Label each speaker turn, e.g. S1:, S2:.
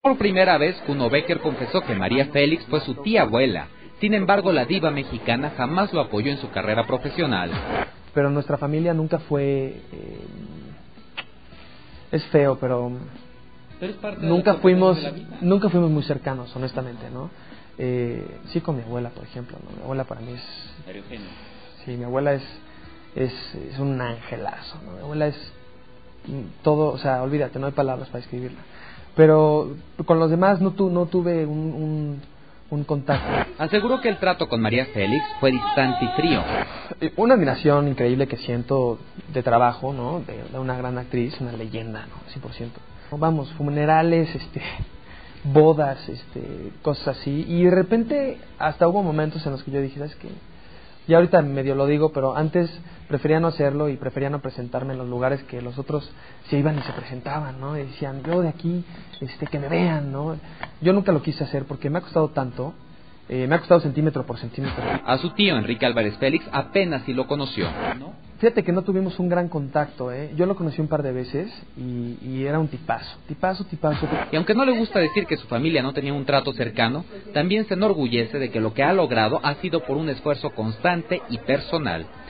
S1: Por primera vez, Kuno Becker confesó que María Félix fue su tía abuela. Sin embargo, la diva mexicana jamás lo apoyó en su carrera profesional.
S2: Pero nuestra familia nunca fue... es feo, pero nunca fuimos muy cercanos, honestamente, ¿no? Sí, con mi abuela, por ejemplo, ¿no? Mi abuela para mí es... Sí, mi abuela es un angelazo, ¿no? Mi abuela es todo, o sea, olvídate, no hay palabras para describirla. Pero con los demás no tuve un contacto.
S1: Aseguró que el trato con María Félix fue distante y frío.
S2: Una admiración increíble que siento de trabajo, ¿no? De una gran actriz, una leyenda, ¿no? 100%. Vamos, funerales, bodas, cosas así. Y de repente hasta hubo momentos en los que yo dije, ¿sabes qué? Ya ahorita medio lo digo, pero antes prefería no hacerlo y prefería no presentarme en los lugares que los otros se iban y se presentaban, ¿no? Y decían, yo de aquí, que me vean, ¿no? Yo nunca lo quise hacer porque me ha costado tanto, me ha costado centímetro por centímetro.
S1: A su tío, Enrique Álvarez Félix, apenas si lo conoció, ¿no?
S2: Fíjate que no tuvimos un gran contacto, ¿eh? Yo lo conocí un par de veces y era un tipazo.
S1: Y aunque no le gusta decir que su familia no tenía un trato cercano, también se enorgullece de que lo que ha logrado ha sido por un esfuerzo constante y personal.